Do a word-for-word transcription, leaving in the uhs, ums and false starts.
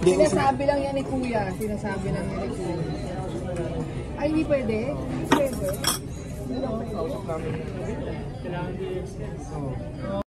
Sinasabi lang yan ni Kuya. Sinasabi lang yan ni Kuya. Ay, hindi pwede? Pwede? Kailangan din